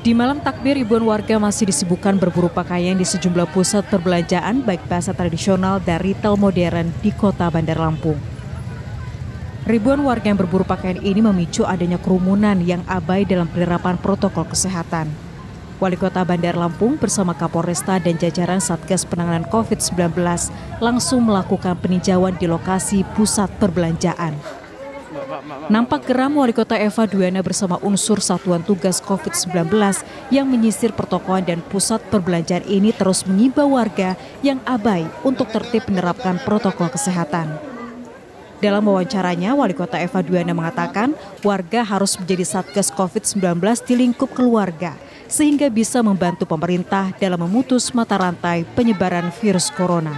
Di malam takbir, ribuan warga masih disibukkan berburu pakaian di sejumlah pusat perbelanjaan baik pasar tradisional dan retail modern di kota Bandar Lampung. Ribuan warga yang berburu pakaian ini memicu adanya kerumunan yang abai dalam penerapan protokol kesehatan. Wali Kota Bandar Lampung bersama Kapolresta dan jajaran Satgas Penanganan COVID-19 langsung melakukan peninjauan di lokasi pusat perbelanjaan. Nampak geram Wali Kota Eva Duyana bersama unsur Satuan Tugas COVID-19 yang menyisir pertokoan dan pusat perbelanjaan ini terus mengimbau warga yang abai untuk tertib menerapkan protokol kesehatan. Dalam wawancaranya, Wali Kota Eva Duyana mengatakan warga harus menjadi Satgas COVID-19 di lingkup keluarga sehingga bisa membantu pemerintah dalam memutus mata rantai penyebaran virus corona.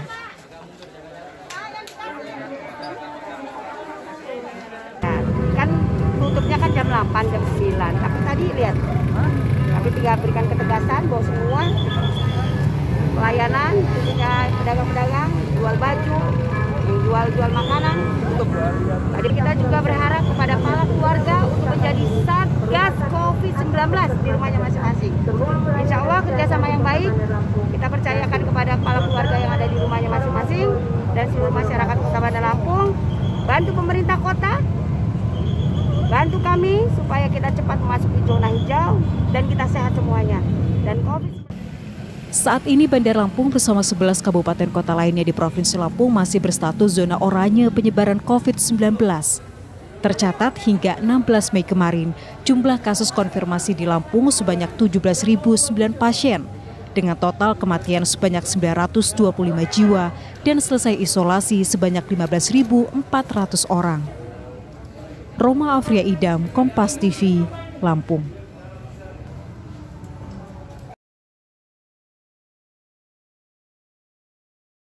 Kan tutupnya kan jam 8, jam 9, tapi tadi lihat, kami tinggal berikan ketegasan bahwa semua pelayanan, khususnya pedagang-pedagang, jual baju, jual makanan, tutup. Tadi kita juga berharap kepada para keluarga untuk menjadi Satgas COVID-19 di rumahnya masing-masing. Insya Allah kerjasama yang baik, kita percayakan kepada para keluarga yang ada di rumahnya masing-masing dan seluruh masyarakat Kota Bandar Lampung, bantu pemerintah kota, bantu kami supaya kita cepat memasuki zona hijau dan kita sehat semuanya. Dan COVID. Saat ini Bandar Lampung bersama 11 kabupaten kota lainnya di Provinsi Lampung masih berstatus zona oranye penyebaran COVID-19. Tercatat hingga 16 Mei kemarin, jumlah kasus konfirmasi di Lampung sebanyak 17.009 pasien, dengan total kematian sebanyak 925 jiwa dan selesai isolasi sebanyak 15.400 orang. Roma Afria Idam, Kompas TV, Lampung.